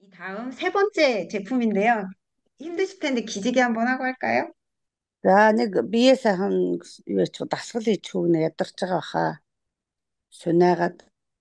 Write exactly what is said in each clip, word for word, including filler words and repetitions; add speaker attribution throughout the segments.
Speaker 1: 이 다음 세 번째 제품인데요. 힘드실 텐데 기지개 한번 하고 할까요?
Speaker 2: За нэг бие сайхан юу ч дасгал хийж өгнө ядарч байгаа хаа. Шунаагаад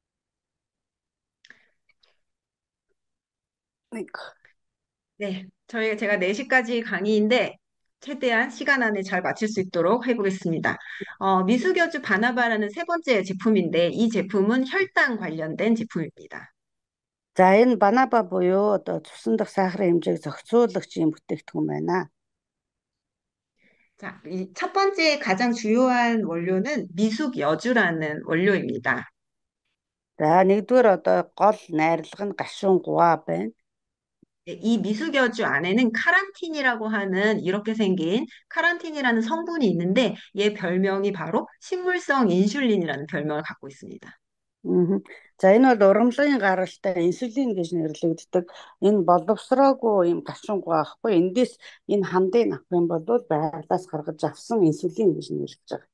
Speaker 2: нэг
Speaker 1: 네, 저희 제가 네 시까지 강의인데 최대한 시간 안에 잘 마칠 수 있도록 해보겠습니다. 어, 미숙여주 바나바라는 세 번째 제품인데 이 제품은 혈당 관련된 제품입니다.
Speaker 2: за энэ банаба буюу одоо цусан дах сахарын хэмжээг зохицуулагч юм бүтээгдэхүүн байна.
Speaker 1: 자, 이 첫 번째 가장 주요한 원료는 미숙여주라는 원료입니다.
Speaker 2: За нэгдүгээр одоо гол найрлага нь гашуун гуваа байна.
Speaker 1: 네, 이 미숙여주 안에는 카란틴이라고 하는 이렇게 생긴 카란틴이라는 성분이 있는데 얘 별명이 바로 식물성 인슐린이라는 별명을 갖고 있습니다.
Speaker 2: Мгм. За энэ бол урамлын гаралтай инсулин гэж нэрлэгддэг. Энэ боловсроогүй юм гашуун гуваа ахгүй. Эндээс энэ хандыг авах юм бол байгалаас гаргаж авсан инсулин гэж нэрлэж байгаа.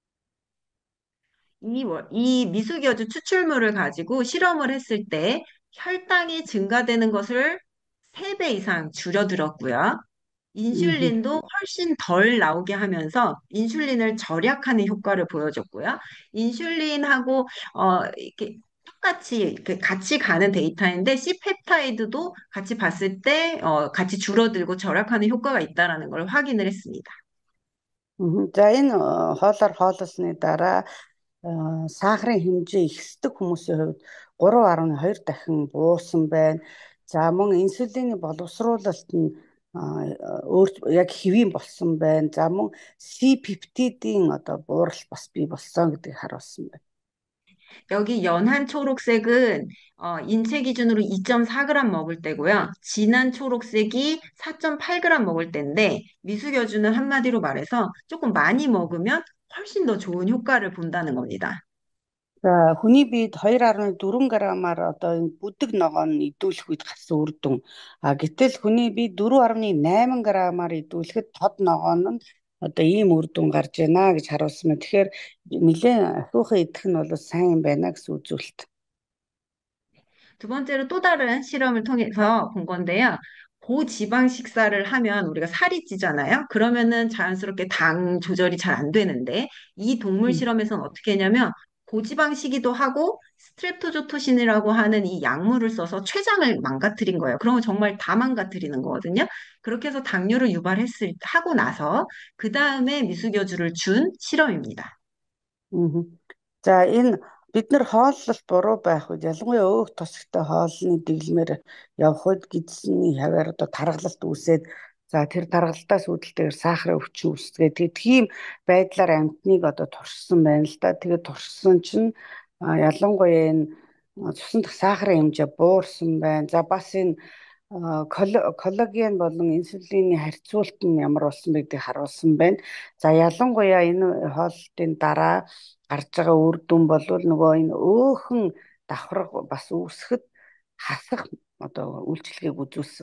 Speaker 1: 이, 월- 이 미숙여주 추출물을 가지고 실험을 했을 때 혈당이 증가되는 것을 세 배 이상 줄여들었고요.
Speaker 2: мгм.
Speaker 1: 인슐린도 훨씬 덜 나오게 하면서 인슐린을 절약하는 효과를 보여줬고요. 인슐린하고 어, 이렇게 똑같이 이렇게 같이 가는 데이터인데 C펩타이드도 같이 봤을 때 어, 같이 줄어들고 절약하는 효과가 있다라는 걸 확인을 했습니다.
Speaker 2: Мгм. За энэ э, хоолоор хооллосны дараа э, сахарын хэмжээ ихсдэг хүмүүсийн хувьд гурав гаруй хоёр дахин буусан байна. За мөн инсулины боловсруулалт нь э, өөр яг хэвийн болсон байна. За мөн C-пептидийн одоо бууралт бас бий болсон гэдгийг харуулсан байна.
Speaker 1: 여기 연한 초록색은 어, 인체 기준으로 이 점 사 그램 먹을 때고요. 진한 초록색이 사 점 팔 그램 먹을 때인데 미숙여주는 한마디로 말해서 조금 많이 먹으면 훨씬 더 좋은 효과를 본다는 겁니다.
Speaker 2: За хүний биед two point four граммаар одоо энэ бүдэг ногоо нь идүүлэх үед гарсан үр дүн. А гэтэл хүний бие four point eight граммаар идүүлэхэд тод ногоо нь одоо ийм үр дүн гарч байна гэж харуулсан байна. Тэгэхээр нэлээд ахиухан идэх нь бол сайн юм байна гэсэн үзүүлэлт.
Speaker 1: 두 번째로 또 다른 실험을 통해서 본 건데요. 고지방 식사를 하면 우리가 살이 찌잖아요. 그러면은 자연스럽게 당 조절이 잘 안 되는데 이 동물
Speaker 2: 음.
Speaker 1: 실험에서는 어떻게 했냐면 고지방이기도 하고 스트랩토조토신이라고 하는 이 약물을 써서 췌장을 망가뜨린 거예요. 그러면 정말 다 망가뜨리는 거거든요. 그렇게 해서 당뇨를 유발했을 하고 나서 그 다음에 미숙여주를 준 실험입니다.
Speaker 2: Мгм. За энэ бид нар хооллолт буруу байх үед ялангуяа өөх тосгтой хоолны дэглэмээр явах үед гидсний хаваар одоо таргалалт үүсээд за тэр таргалтаас үүдэлтэйгээр сахарын өвчин үүсгээд тэгээд тийм байдлаар амьтныг одоо туршсан байна л да. Тэгээд туршсан чинь а, ялангуяа энэ а, цусан дах сахарын хэмжээ буурсан байна. За бас энэ а, колл- коллаген болон инсулины харьцуулт нь ямар болсон бэ гэдгийг харуулсан байна. За ялангуяа энэ хооллолтын дараа гарч байгаа үр дүн бол нөгөө энэ өөхөн давхарга бас үүсгэхэд хасах одоо үйлчлэгийг үзүүлсэн.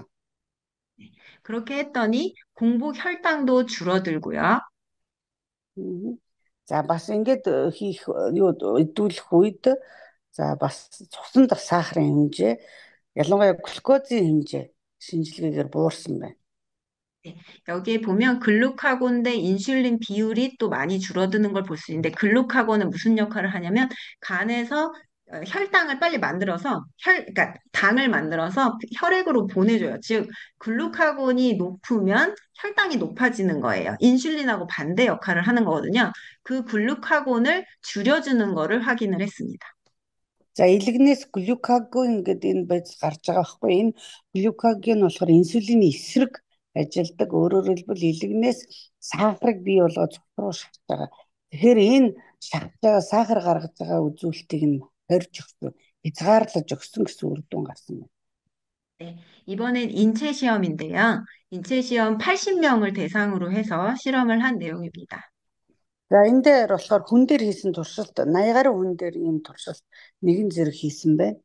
Speaker 1: 그렇게 했더니 공복 혈당도 줄어들고요.
Speaker 2: Мгм. За бас ингэж хийх юу идүүлэх үед за бас цусан дах сахарын хэмжээ ялангуяа глюкозын хэмжээ шинжилгээгээр буурсан байна.
Speaker 1: 네, 여기에 보면 글루카곤 대 인슐린 비율이 또 많이 줄어드는 걸 볼 수 있는데 글루카곤은 무슨 역할을 하냐면 간에서 어, 혈당을 빨리 만들어서 혈, 그러니까 당을 만들어서 혈액으로 보내줘요. 즉 글루카곤이 높으면 혈당이 높아지는 거예요. 인슐린하고 반대 역할을 하는 거거든요. 그 글루카곤을 줄여주는 거를 확인을 했습니다.
Speaker 2: За илэгнээс глюкаgon гэдэг энэ байц гарч байгаа байхгүй энэ глюкаgon болохоор инсулины эсрэг ажилдаг өөрөөр хэлбэл илэгнээс сахарыг бий болгож цус руу шатж байгаа. Тэгэхээр энэ шатж байгаа сахар гаргаж байгаа үзүүлэлтийг нь хорж өгсөн, хязгаарлаж өгсөн гэсэн үр дүн гарсан байна.
Speaker 1: 네, 이번엔 인체 시험인데요. 인체 시험 팔십 명을 대상으로 해서 실험을 한 내용입니다.
Speaker 2: За энэ дээр болохоор хүн дээр хийсэн туршилт eighty гаруй хүн дээр ийм туршилт нэгэн зэрэг хийсэн байна.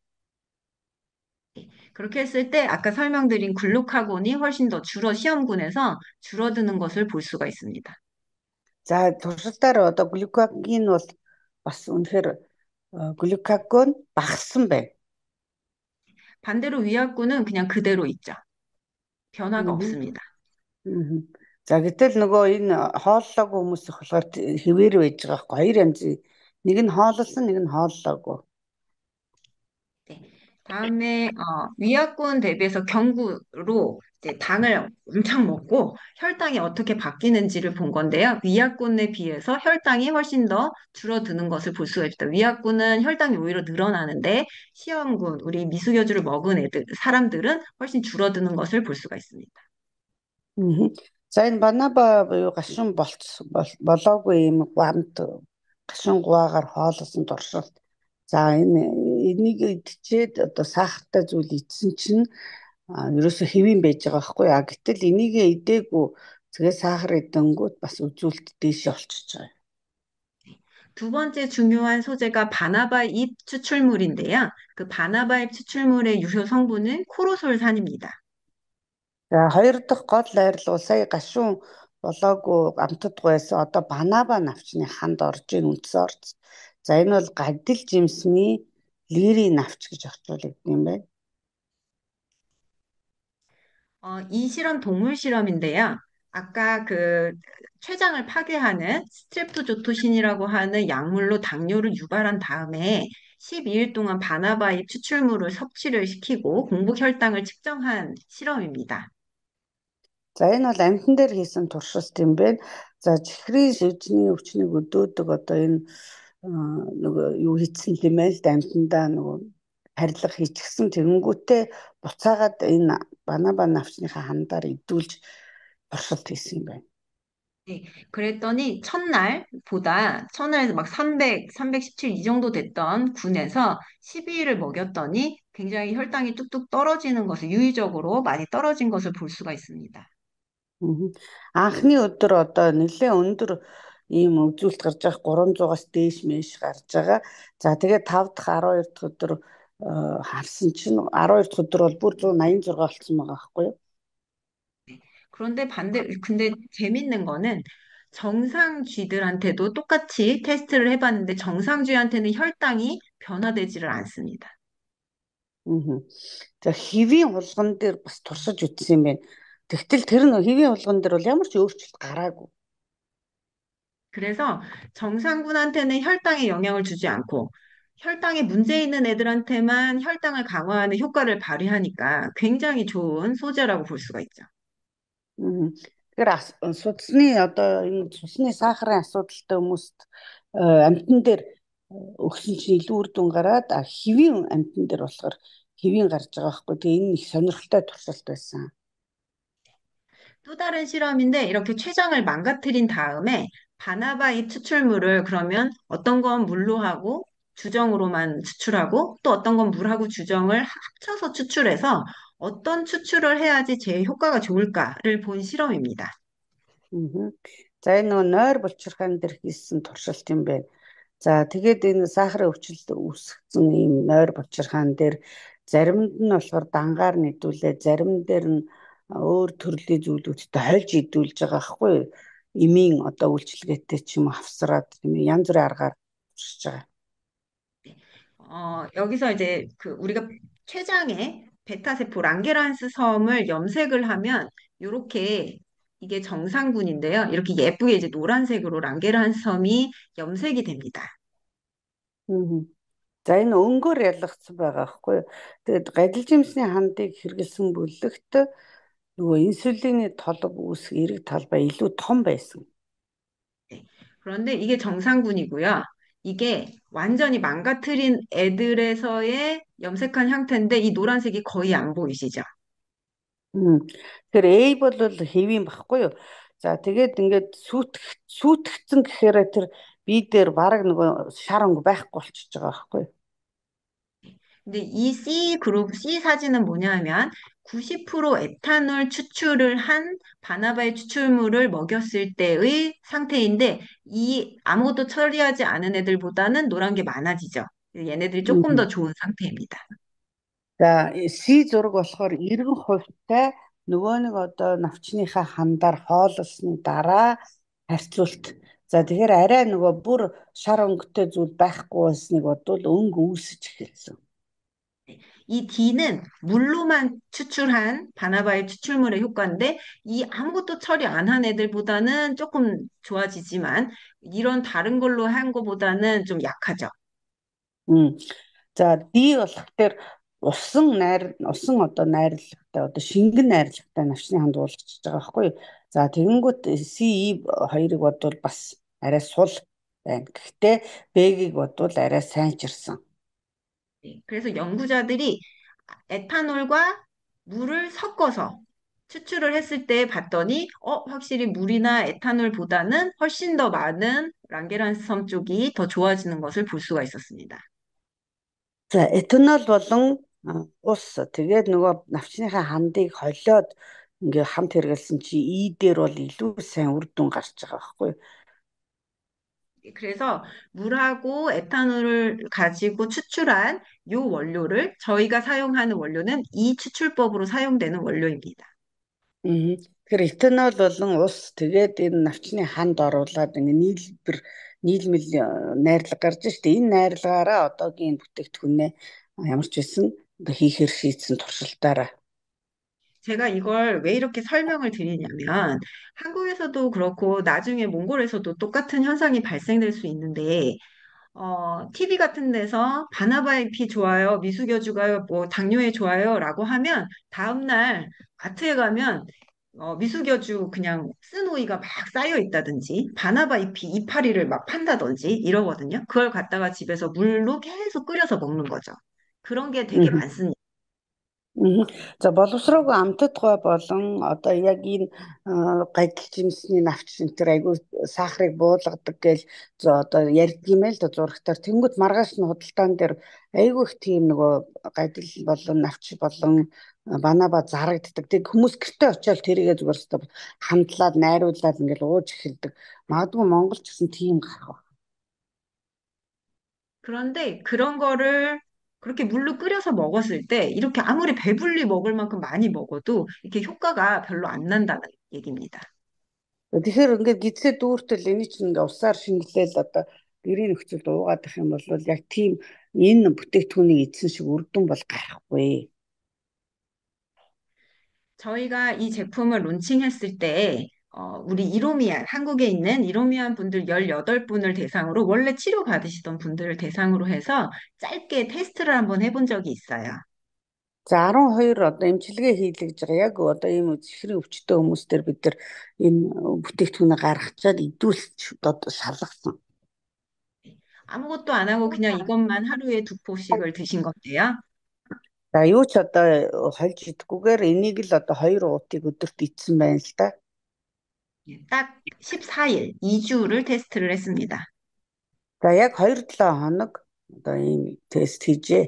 Speaker 1: 그렇게 했을 때 아까 설명드린 글루카곤이 훨씬 더 줄어 시험군에서 줄어드는 것을 볼 수가 있습니다.
Speaker 2: За туршилтаар одоо глюкаgon бол бас үнэхээр глюкаgon багассан байна.
Speaker 1: 반대로 위약구는 그냥 그대로 있죠. 변화가
Speaker 2: 음.
Speaker 1: 없습니다.
Speaker 2: 음. За гэтэл нөгөө энэ хооллоогүй хүмүүс их болохоор хэвээр байж байгаа байхгүй хоёр янзын нэг нь хооллсон нэг нь хооллоогүй.
Speaker 1: 네. 다음에 어, 위약군 대비해서 경구로 이제 당을 엄청 먹고 혈당이 어떻게 바뀌는지를 본 건데요. 위약군에 비해서 혈당이 훨씬 더 줄어드는 것을 볼 수가 있다. 위약군은 혈당이 오히려 늘어나는데 시험군, 우리 미수교주를 먹은 애들, 사람들은 훨씬 줄어드는 것을 볼 수가 있습니다.
Speaker 2: Мгм. За энэ банаба буюу гашуун болц бол- болоогүй юм гамт гашуун гуваагаар хоолсон туршилт. За энэ энийг идчихэд одоо сахартай зүйл идсэн чинь а, ерөөсө хэвэн байж байгаа байхгүй а гэтэл энийг идээгүй тэгээ сахар идэнгүүт бас үзүүлэлт дээш болчихж байгаа.
Speaker 1: 두 번째 중요한 소재가 바나바 잎 추출물인데요. 그 바나바 잎 추출물의 유효 성분은 코로솔산입니다.
Speaker 2: За хоёр дахь гол найрлал сая гашуун болоогүй амтд байсан одоо банаба навчны ханд орж ийн үндэс орц. За энэ бол гадил жимсний лирийн навч гэж орчуулдаг юм байна.
Speaker 1: 어, 이 실험 동물 실험인데요. 아까 그 췌장을 파괴하는 스트랩토조토신이라고 하는 약물로 당뇨를 유발한 다음에 십이 일 동안 바나바잎 추출물을 섭취를 시키고 공복 혈당을 측정한 실험입니다.
Speaker 2: За энэ бол амьтан дээр хийсэн туршилт юм байна. За чихрийн шивжний өвчнийг өдөөдөг одоо энэ а, нөгөө юу хийсэн юм бэ л да амьтандаа нөгөө харилцах хийчихсэн тэгэнгүүтээ буцаагаад энэ банаба навчныхаа хандаар идүүлж туршилт хийсэн юм байна.
Speaker 1: 네, 그랬더니 첫날보다 첫날 막 삼백, 삼백십칠 이 정도 됐던 군에서 십이 일을 먹였더니 굉장히 혈당이 뚝뚝 떨어지는 것을 유의적으로 많이 떨어진 것을 볼 수가 있습니다.
Speaker 2: Мгм. Анхны өдөр одоо нэлээд өндөр ийм үзүүлэлт гарч байгаа гурамжуугаас дээш мэш гарч байгаа. За тэгээд тав дахь арван хоёр дахь өдөр э, харсан чинь арван хоёр дахь өдөр бол бүр one eighty-six болсон байгаа байхгүй юу?
Speaker 1: 그런데 반대, 근데 재밌는 거는 정상쥐들한테도 똑같이 테스트를 해봤는데 정상쥐한테는 혈당이 변화되지를 않습니다.
Speaker 2: Мгм. За хэвийн хулган дээр бас туршиж үзсэн юм байна. Тэгтэл тэр нь хэвийн хулган дээр бол ямар ч өөрчлөлт гараагүй.
Speaker 1: 그래서 정상군한테는 혈당에 영향을 주지 않고 혈당에 문제 있는 애들한테만 혈당을 강화하는 효과를 발휘하니까 굉장히 좋은 소재라고 볼 수가 있죠.
Speaker 2: Мгм. Тэгэхээр ас- судасны одоо энэ цусны сахарын асуудалтай хүмүүст э, амтан дээр э, өгсөн чинь илүү үр дүн гараад а хэвийн амтан дээр болохоор хэвийн гарч байгаа байхгүй. Тэгээ энэ их сонирхолтой туршилт байсан.
Speaker 1: 또 다른 실험인데 이렇게 췌장을 망가뜨린 다음에 바나바잎 추출물을 그러면 어떤 건 물로 하고 주정으로만 추출하고 또 어떤 건 물하고 주정을 합쳐서 추출해서 어떤 추출을 해야지 제일 효과가 좋을까를 본 실험입니다.
Speaker 2: Мгм. За энэ нөгөө нойр булчирхаан дээр хийсэн туршилт юм байна. За тэгээд энэ сахарын өвчлөлт үүсгэсэн ийм нойр булчирхаан дээр заримд нь болохоор дангаар нэдүүлээ, зарим дээр нь өөр төрлийн зүйлүүдтэй хольж идүүлж байгаа байхгүй юу? Эмийн одоо үйлчлэгээтэй ч юм уу авсраад тийм ээ, янз бүрийн аргаар туршиж байгаа.
Speaker 1: 어, 여기서 이제 그 우리가 췌장에 베타세포 랑게란스 섬을 염색을 하면 이렇게 이게 정상군인데요. 이렇게 예쁘게 이제 노란색으로 랑게란스 섬이 염색이 됩니다.
Speaker 2: Мгм. За энэ өнгөөр ялгцсан байгаа байхгүй юу? Тэгээд гадил жимсний хандыг хэрэглэсэн бүлэгт нөгөө инсулины толго үүсэх эрэг талбай илүү том байсан.
Speaker 1: 네. 그런데 이게 정상군이고요. 이게 완전히 망가뜨린 애들에서의 염색한 형태인데 이 노란색이 거의 안 보이시죠?
Speaker 2: Мм. Тэгэхээр A бол хэвийн багхгүй юу? За тэгээд ингээд сүйтгэх сүйтгэгдсэн гэхээр тэр бие дээр баг нөгөө шар өнгө байхгүй болчихж байгаа байхгүй юу?
Speaker 1: 근데 이 C 그룹, C 사진은 뭐냐 하면 구십 퍼센트 에탄올 추출을 한 바나바의 추출물을 먹였을 때의 상태인데 이 아무것도 처리하지 않은 애들보다는 노란 게 많아지죠. 얘네들이 조금 더
Speaker 2: Мгм.
Speaker 1: 좋은 상태입니다.
Speaker 2: За C зураг болохоор эргэн хувьтай нөгөө нэг одоо навчныхаа хандаар хооллосны дараа харьцуулт. За тэгэхээр арай нөгөө бүр шар өнгөтэй зүйл байхгүй болсныг бодвол өнгө үүсэж эхэлсэн.
Speaker 1: 이 D는 물로만 추출한 바나바의 추출물의 효과인데 이 아무것도 처리 안 한 애들보다는 조금 좋아지지만 이런 다른 걸로 한 거보다는 좀 약하죠.
Speaker 2: 음. За D болохоор усан найр усан одоо найрлагатай одоо шингэн найрлагатай навчны ханд уулзчихж байгаа байхгүй юу. За тэгэнгүүт C E хоёрыг бодвол бас арай сул байна. Гэхдээ B-ийг бодвол арай сайнчирсан.
Speaker 1: 네, 그래서 연구자들이 에탄올과 물을 섞어서 추출을 했을 때 봤더니 어, 확실히 물이나 에탄올보다는 훨씬 더 많은 랑게란스섬 쪽이 더 좋아지는 것을 볼 수가 있었습니다.
Speaker 2: За этанол болон а, ус тэгээд нөгөө навчныхаа хандыг холиод ингээ хамт хэрэгэлсэн чи E дээр бол илүү сайн үр дүн гарч байгаа байхгүй юу.
Speaker 1: 그래서 물하고 에탄올을 가지고 추출한 이 원료를 저희가 사용하는 원료는 이 추출법으로 사용되는 원료입니다.
Speaker 2: Мгм. Тэгэхээр этанол болон ус тэгээд энэ навчны ханд оруулаад ингээ нийлбэр нийлмэл э, найрлага гарч штэ. Энэ найрлагаараа одоогийн бүтээгдэхүүнээ ямар ч байсан ингээ хийхээр шийдсэн туршилтаараа.
Speaker 1: 제가 이걸 왜 이렇게 설명을 드리냐면 한국에서도 그렇고 나중에 몽골에서도 똑같은 현상이 발생될 수 있는데 어, 티비 같은 데서 바나바이피 좋아요, 미숙여주가요, 뭐 당뇨에 좋아요라고 하면 다음날 마트에 가면 어, 미숙여주 그냥 쓴 오이가 막 쌓여 있다든지 바나바이피 이파리를 막 판다든지 이러거든요. 그걸 갖다가 집에서 물로 계속 끓여서 먹는 거죠. 그런 게 되게 많습니다.
Speaker 2: Мгм. За боловсроогүй амтдгай болон одоо яг энэ а, гадал жимсний навч энэ төр айгүй сахарыг буулгадаг гэж за одоо ярьдгиймээ л да зурагтаар тэнгууд маргааш нь худалдаан дээр айгүй их тийм нөгөө гадал болон навч болон а, банаба зарагддаг. Тэг хүмүүс гэртээ очиод тэрийгээ зүгээр өстө хамтлаад найруулаад ингээл ууж эхэлдэг. Магадгүй Монгол ч гэсэн тийм гарах.
Speaker 1: 그런데 그런 거를 그렇게 물로 끓여서 먹었을 때 이렇게 아무리 배불리 먹을 만큼 많이 먹어도 이렇게 효과가 별로 안 난다는 얘기입니다.
Speaker 2: Тэгэхээр ингээд гидсээ дүүртэл эний чинь ингээ усаар шингэлээл одоо гэрийн нөхцөлд уугаад ах юм бол яг тийм энэ бүтээгдэхүүнийг эзэн шиг үр дүн бол гарахгүй.
Speaker 1: 저희가 이 제품을 론칭했을 때 어, 우리 이로미안, 한국에 있는 이로미안 분들 열여덟 분을 대상으로 원래 치료 받으시던 분들을 대상으로 해서 짧게 테스트를 한번 해본 적이 있어요.
Speaker 2: За арван хоёр одоо эмчилгээ хийлгэж байгаа. Яг одоо ийм зэхрийн өвчтөе хүмүүстээр бид нар энэ бүтээгдэхүүнээ гаргачаад идүүлж одоо шалгасан.
Speaker 1: 아무것도 안 하고 그냥 이것만 하루에 두 포씩을 드신 건데요.
Speaker 2: За юу ч одоо хольж идэхгүйгээр энийг л одоо хоёр уутыг өдөрт идсэн байна л да.
Speaker 1: 예, 딱 십사 일, 이 주를 테스트를 했습니다.
Speaker 2: За яг хоёр долоо хоног одоо ийм тест хийжээ.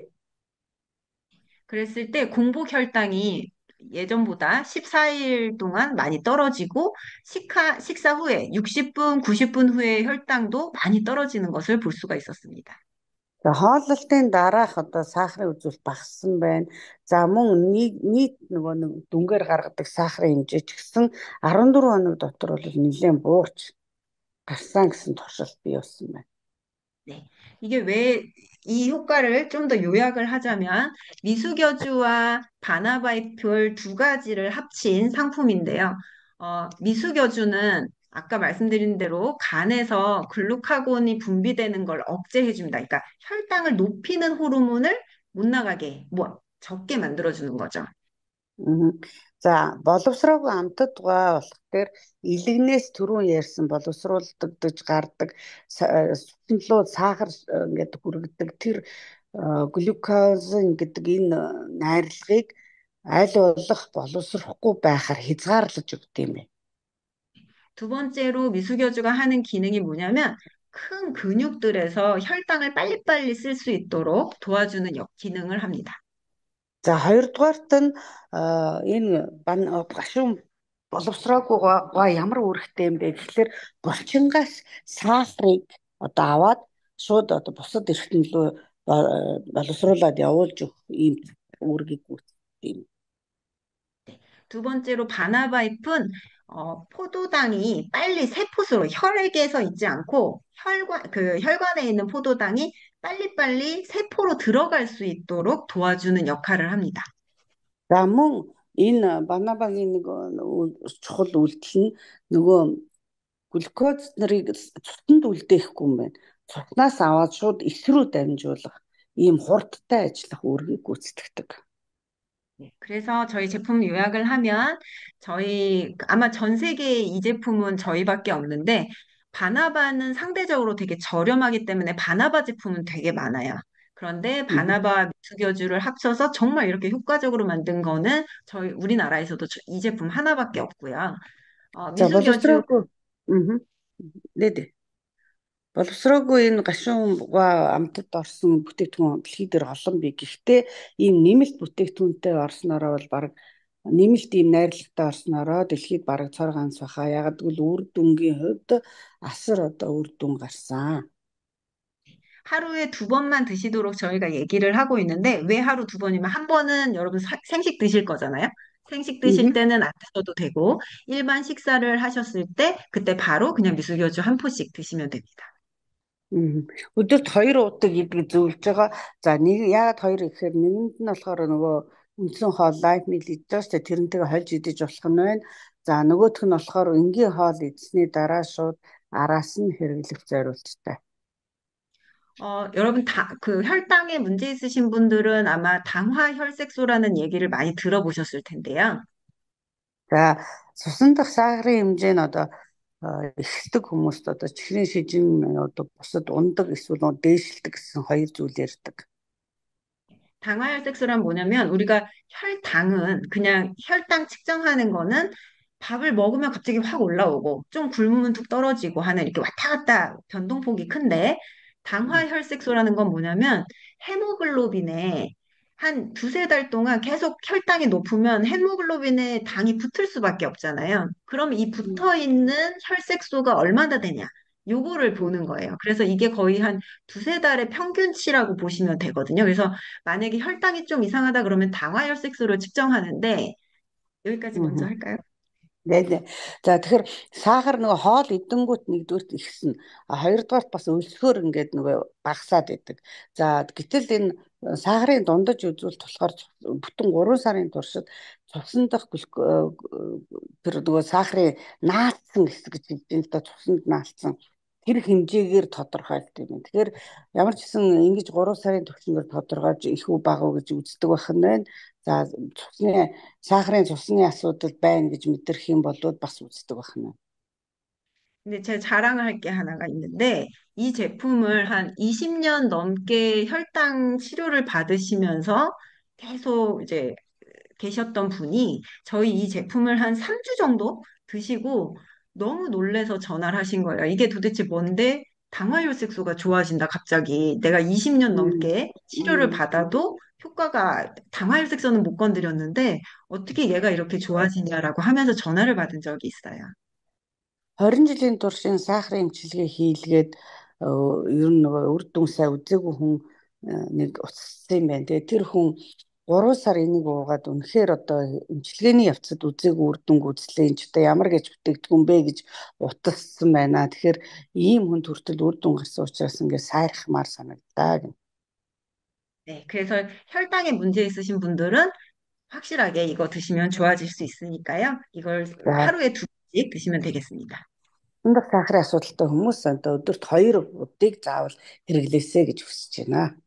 Speaker 1: 그랬을 때 공복 혈당이 예전보다 십사 일 동안 많이 떨어지고 식하, 식사 후에 육십 분, 구십 분 후에 혈당도 많이 떨어지는 것을 볼 수가 있었습니다.
Speaker 2: За хооллолтын дараах одоо сахарын үзүүлэлт багассан байна. За мөн нийт нийт нөгөө нэг дүнгээр гаргадаг сахарын хэмжээ ч гэсэн арван дөрвөн хоног дотор бол нэлээд буурч гарсан гэсэн туршилт бий болсон байна.
Speaker 1: 네. 이게 왜 이 효과를 좀 더 요약을 하자면 미숙여주와 바나바이플 두 가지를 합친 상품인데요. 어, 미숙여주는 아까 말씀드린 대로 간에서 글루카곤이 분비되는 걸 억제해줍니다. 그러니까 혈당을 높이는 호르몬을 못 나가게, 뭐 적게 만들어주는 거죠.
Speaker 2: Мгм. За боловсроогүй амтдгаа болохоор илэгнээс түрүүн ярьсан боловсруулагдаж гардаг сухимлуу сахар э, ингээд хүргэдэг тэр э, глюкозин гэдэг энэ найрлагыг аль болох боловсрохгүй байхаар хязгаарлаж өгд юм байна.
Speaker 1: 두 번째로 미숙여주가 하는 기능이 뭐냐면 큰 근육들에서 혈당을 빨리빨리 쓸 수 있도록 도와주는 역 기능을 합니다.
Speaker 2: За хоёрдугаарт нь а, энэ бан- гашуун боловсроогүйгаа ямар үүрэгтэй юм бэ гэхэлэр булчингаас сахарыг одоо аваад шууд одоо бусад эргэтэн рүү ба- боловсруулад явуулж өгөх ийм үүргийг гүйцэтгэх юм.
Speaker 1: 두 번째로 바나바잎은 어, 포도당이 빨리 세포수로 혈액에서 있지 않고 혈관 그 혈관에 있는 포도당이 빨리빨리 세포로 들어갈 수 있도록 도와주는 역할을 합니다.
Speaker 2: За мөн энэ банабагийн нэг чухал үйлдэл нь нөгөө глюкоз нарыг цуснд үлдээхгүй юм байна. Цуснаас аваад шууд эс рүү дамжуулах ийм хурдтай ажиллах үүргийг гүйцэтгэдэг.
Speaker 1: 네, 그래서 저희 제품 요약을 하면 저희 아마 전 세계에 이 제품은 저희밖에 없는데 바나바는 상대적으로 되게 저렴하기 때문에 바나바 제품은 되게 많아요. 그런데
Speaker 2: 음.
Speaker 1: 바나바 미숙여주를 합쳐서 정말 이렇게 효과적으로 만든 거는 저희 우리나라에서도 저- 이 제품 하나밖에 없고요. 어,
Speaker 2: За
Speaker 1: 미숙여주
Speaker 2: боловсроогүй. Аа. Нэ. Боловсроогүй энэ гашуунга амтад орсон бүтээгдэхүүн дэлхий дээр олон бий. Гэхдээ ийм нэмэлт бүтээгдэхүүнтэй орсноороо бол баг нэмэлт ийм найрлагатай орсноороо дэлхийд бараг цор ганц баха. Яг гэвэл үр дүнгийн хувьд асар одоо үр дүн гарсан.
Speaker 1: 하루에 두 번만 드시도록 저희가 얘기를 하고 있는데 왜 하루 두 번이면 한 번은 여러분 사- 생식 드실 거잖아요. 생식 드실 때는 안 드셔도 되고 일반 식사를 하셨을 때 그때 바로 그냥 미숙여주 한 포씩 드시면 됩니다.
Speaker 2: Мгм. Өдөрт хоёр удаа идэх зөвлөж байгаа. За нэг яагаад хоёр гэхээр нэгэнд нь болохоор нөгөө үндсэн хоол лайф мил идэж байгаа шүү дээ. Тэрнтэйгээ хольж идэж болох нь байна. За нөгөөх нь болохоор энгийн хоол идсний дараа шууд араас нь хэрэглэх зорилттой.
Speaker 1: 어, 여러분 다, 그 혈당에 문제 있으신 분들은 아마 당화혈색소라는 얘기를 많이 들어보셨을 텐데요.
Speaker 2: За цусан дах сахарын хэмжээ нь одоо а, ихдэг хүмүүст одоо чихрийн шижин одоо бусад ундаг эсвэл дээшилдэг гэсэн хоёр зүйл ярьдаг.
Speaker 1: 당화혈색소란 뭐냐면 우리가 혈당은 그냥 혈당 측정하는 거는 밥을 먹으면 갑자기 확 올라오고 좀 굶으면 툭 떨어지고 하는 이렇게 왔다 갔다 변동폭이 큰데 당화혈색소라는 건 뭐냐면 헤모글로빈에 한 두세 달 동안 계속 혈당이 높으면 헤모글로빈에 당이 붙을 수밖에 없잖아요. 그럼 이
Speaker 2: 음,
Speaker 1: 붙어 있는 혈색소가 얼마나 되냐? 요거를
Speaker 2: 음,
Speaker 1: 보는 거예요. 그래서 이게 거의 한 두세 달의 평균치라고 보시면 되거든요. 그래서 만약에 혈당이 좀 이상하다 그러면 당화혈색소를 측정하는데 여기까지 먼저
Speaker 2: 음.
Speaker 1: 할까요?
Speaker 2: Нэ нэ. За тэгэхээр сахар нөгөө хоол идэнгүүт нэгдүгürt ихсэн. А хоёрдугаарт бас өлсгөр ингээд нөгөө багасаад идэг. За гэтэл энэ сахарын дундаж үзүүлэлт болохоор бүтэн гурван сарын туршид цусан дахь глюко- тэр нөгөө сахарын наалтсан хэсэг гэж хэлж байна л да, цуснд наалтсан. Тэр хэмжээгээр тодорхойлт юм. Тэгэхээр ямар ч гэсэн ингэж гурван сарын түвшинээр тодорхойлж их үү бага уу гэж үздэг байх нь байна. За цусны сахарын цусны асуудал байна гэж мэдрэх юм бол бас үздэг байна.
Speaker 1: 근데 제 자랑을 할 게 하나가 있는데 이 제품을 한 이십 년 넘게 혈당 치료를 받으시면서 계속 이제 계셨던 분이 저희 이 제품을 한 삼 주 정도 드시고 너무 놀래서 전화를 하신 거예요. 이게 도대체 뭔데 당화혈색소가 좋아진다, 갑자기. 내가 이십 년
Speaker 2: 음,
Speaker 1: 넘게 치료를
Speaker 2: 음.
Speaker 1: 받아도 효과가, 당화혈색소는 못 건드렸는데 어떻게 얘가 이렇게 좋아지냐라고 하면서 전화를 받은 적이 있어요.
Speaker 2: хорин жилийн турш энэ сахарын эмчилгээ хийлгээд э, ер нь нөгөө үр дүн сайн үзээгүй хүн э, нэг утассан юм байна. Тэгээ тэр хүн гурван сар энийг уугаад үнэхээр одоо эмчилгээний явцад үзээгүй үр дүнг үзлээ. Энд ч одоо ямар гэж бүтээгдэхүүн бэ гэж утассан байна. Тэгэхээр ийм хүнд хүртэл үр дүн гарсан учраас ингээд сайрахмаар санагдаа гэнэ.
Speaker 1: 네, 그래서 혈당에 문제 있으신 분들은 확실하게 이거 드시면 좋아질 수 있으니까요. 이걸
Speaker 2: За
Speaker 1: 하루에 두 번씩 드시면 되겠습니다.
Speaker 2: энэ сахарын асуудалтай хүмүүс одоо өдөрт хоёр удыг заавал хэрэглээсэй гэж хүсэж байна.